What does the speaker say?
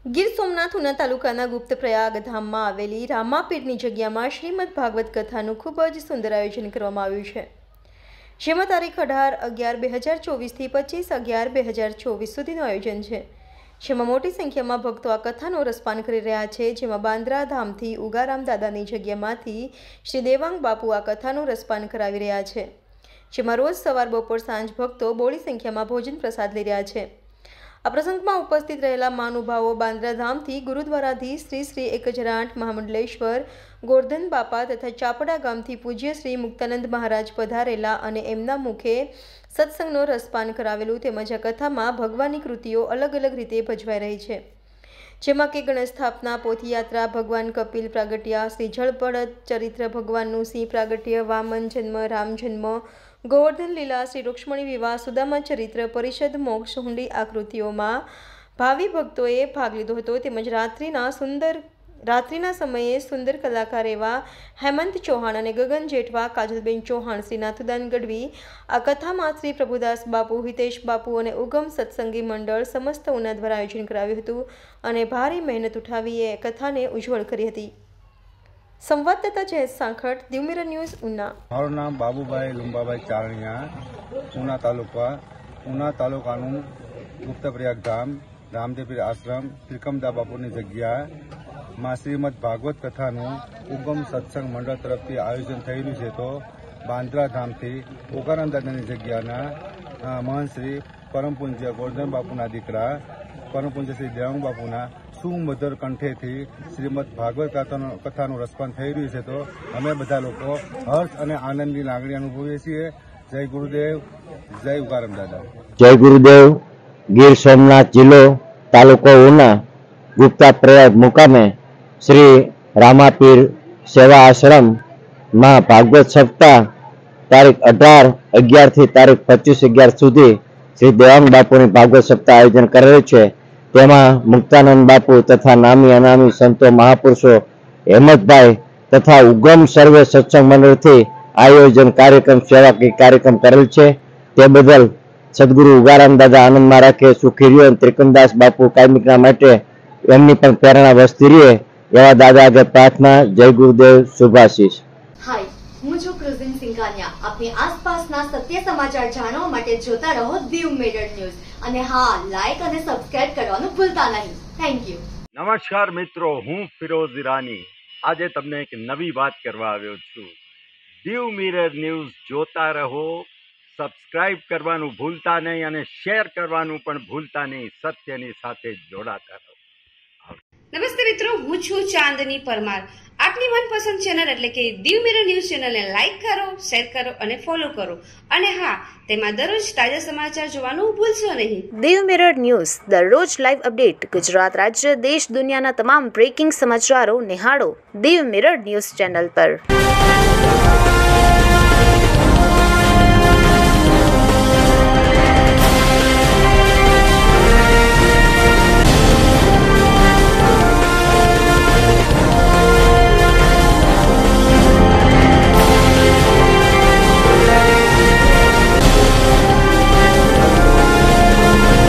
ગીર સોમનાથ ઉના તાલુકાના ગુપ્ત પ્રયાગ ધામમાં આવેલી રામાપીરની જગ્યામાં શ્રીમદ ભાગવત કથાનું ખૂબ જ સુંદર આયોજન કરવામાં આવ્યું છે, જેમાં તારીખ 18/11/2024થી 25/11/2024 સુધીનું આયોજન છે, જેમાં મોટી સંખ્યામાં ભક્તો આ કથાનો રસપાન કરી રહ્યા છે। જેમાં બાંદ્રા ધામથી ઉગારામ દાદાની જગ્યામાંથી શ્રી દેવાંગ બાપુ આ કથાનું રસપાન કરાવી રહ્યા છે, જેમાં રોજ સવાર બપોર સાંજ ભક્તો બહોળી સંખ્યામાં ભોજન પ્રસાદ લઈ રહ્યા છે। આ પ્રસંગમાં ઉપસ્થિત રહેલા મહાનુભાવો બાંદ્રા ધામથી ગુરુદ્વારાધીશ શ્રી શ્રી 1008 મહામંડલેશ્વર ગોરધન બાપા તથા ચાપડા ગામથી પૂજ્ય શ્રી મુક્તાનંદ મહારાજ પધારેલા અને એમના મુખે સત્સંગનો રસપાન કરાવેલું। તેમજ આ કથામાં ભગવાનની કૃતિઓ અલગ અલગ રીતે ભજવાઈ રહી છે, જેમાં કે ગણેશ સ્થાપના, પોથયાત્રા, ભગવાન કપિલ પ્રાગટ્યા, શ્રી જળબળદ ચરિત્ર, ભગવાનનું સિંહ પ્રાગટ્ય, વામન જન્મ, રામ જન્મ, ગોવર્ધન લીલા, શ્રી રૂક્ષ્મણી વિવાહ, સુદામા ચરિત્ર, પરિષદ, મોક્ષ, હુંડી આકૃતિઓમાં ભાવિ ભક્તોએ ભાગ લીધો હતો। તેમજ રાત્રિના સમયે સુંદર કલાકાર એવા હેમંત ચૌહાણ અને ગગન જેઠવા, કાજલબેન ચૌહાણ, શ્રી નાથુદાન ગઢવી આ કથામાં શ્રી પ્રભુદાસ બાપુ, હિતેશ બાપુ અને ઉગમ સત્સંગી મંડળ સમસ્ત ઉના દ્વારા આયોજન કરાવ્યું હતું અને ભારે મહેનત ઉઠાવી એ કથાને ઉજ્જવળ કરી હતી। સંવાદદાતા જયેશ સાંખટ, દીવ મિરર ન્યૂઝ, ઉના। મારું નામ બાબુભાઈ લુંબાભાઈ ચારણિયા, ઉના તાલુકાનું ગુપ્ત પ્રયાગ ધામ, રામદેવપીર આશ્રમ, ત્રિકમદા બાપુની જગ્યામાં શ્રીમદ ભાગવત કથાનું ઉગમ સત્સંગ મંડળ તરફથી આયોજન થયેલું છે। તો બાંદ્રા ધામથી ઉગારામ દાદાની જગ્યાના મહંત શ્રી પરમ પૂજ્ય ગોરધન બાપુના દીકરા પરમ પૂજ્ય શ્રી દેવાંગ બાપુના સુમધુર કંઠેથી શ્રીમદ ભાગવત કથાનું રસપાન થઈ રહ્યું છે। તો અમે બધા લોકો હર્ષ અને આનંદની લાગણી અનુભવીએ છીએ। જય ગુરુદેવ, જય ઉગારામ દાદા। જય ગુરુદેવ। ગીર સોમનાથ જિલ્લો, તાલુકો ઉના, ગુપ્તા પ્રયાગ મુકામે શ્રી રામાપીર સેવા આશ્રમમાં ભાગવત સપ્તાહ તારીખ 18/11 થી તારીખ 25/11 સુધી શ્રી દેવાંગ બાપુની ભાગવત સપ્તાહ આયોજન કરેલું છે। તેમાં મુક્તાનંદ બાપુ તથા નામી અનામી સંતો મહાપુરુષો હેમંતભાઈ તથા ઉગમ સર્વે સત્સંગ મંડળથી આયોજન કાર્યક્રમ સેવાકીય કાર્યક્રમ કરેલ છે। તે બદલ સદગુરુ ઉગારામ દાદા આનંદમાં રાખે, સુખી રહ્યો અને ત્રિકમદાસ બાપુ કાયમિકના માટે એમની પણ પ્રેરણા વસ્તી રહે એવા દાદા આગળ પ્રાર્થના। જય ગુરુદેવ, શુભાશીષ। હાય, હું છું ક્રુઝિન સિંઘાનિયા। આપની આસપાસના સત્ય સમાચાર જાણવા માટે જોતા રહો દીવ મિરર ન્યૂઝ અને હા, લાઈક અને સબસ્ક્રાઇબ કરવાનું ભૂલતા નહીં। Thank you. નમસ્કાર મિત્રો, હું ફિરોઝ ઈરાની આજે તમને એક નવી વાત કરવા આવ્યો છું। દીવ મિરર ન્યૂઝ જોતા રહો, સબસ્ક્રાઇબ કરવાનું ભૂલતા નહીં અને શેર કરવાનું પણ ભૂલતા નહીં। સત્યની સાથે જોડાતા રહો। નમસ્તે મિત્રો, હું છું ચાંદની પરમાર। આપની મનપસંદ ચેનલ એટલે કે દીવ મિરર ન્યૂઝ ચેનલને લાઈક કરો, શેર કરો અને ફોલો કરો અને હા, તેમાં દરરોજ તાજા સમાચાર જોવાનું ભૂલશો નહીં। દીવ મિરર ન્યૂઝ દરરોજ લાઈવ અપડેટ, ગુજરાત રાજ્ય, દેશ દુનિયાના તમામ બ્રેકિંગ સમાચારો નિહાળો દીવ મિરર ન્યૂઝ ચેનલ પર।